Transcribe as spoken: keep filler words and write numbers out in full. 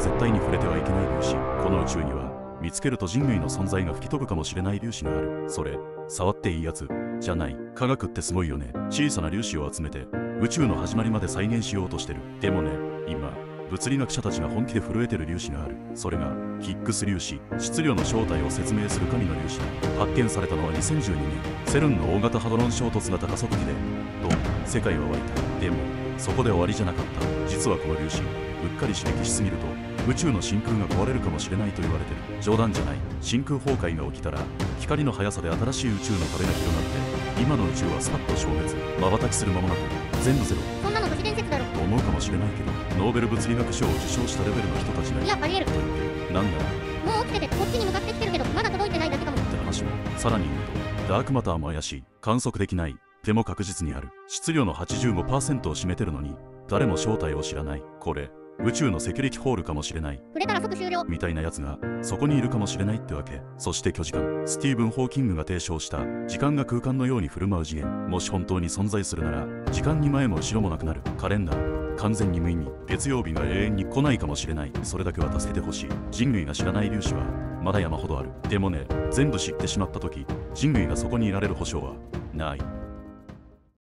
絶対に触れてはいけない粒子。この宇宙には見つけると人類の存在が吹き飛ぶかもしれない粒子がある。それ触っていいやつじゃない。科学ってすごいよね。小さな粒子を集めて宇宙の始まりまで再現しようとしてる。でもね、今物理学者たちが本気で震えてる粒子がある。それがヒッグス粒子。質量の正体を説明する神の粒子だ。発見されたのはにせんじゅうにねん。セルンの大型ハドロン衝突型加速器でと世界は沸いた。でもそこで終わりじゃなかった。実はこの粒子うっかり刺激しすぎると宇宙の真空が壊れるかもしれないと言われてる。冗談じゃない。真空崩壊が起きたら光の速さで新しい宇宙の壁が広がって今の宇宙はスパッと消滅。瞬きする間もなく全部ゼロ。 そんなの都市伝説だろ。 と思うかもしれないけど、ノーベル物理学賞を受賞したレベルの人たちがいやありえると言ってる。なんならもう起きててこっちに向かってきてるけどまだ届いてないだけかもって話も。さらに言うとダークマターも怪しい。観測できない。でも確実にある。質量の はちじゅうごパーセント を占めてるのに誰も正体を知らない。これ宇宙のセキュリティホールかもしれない。 触れたら即終了みたいなやつがそこにいるかもしれないってわけ。そして巨時間。スティーブン・ホーキングが提唱した時間が空間のように振る舞う次元。もし本当に存在するなら時間に前も後ろもなくなる。カレンダー完全に無意味。月曜日が永遠に来ないかもしれない。それだけは助けてほしい。人類が知らない粒子はまだ山ほどある。でもね、全部知ってしまった時人類がそこにいられる保証はない。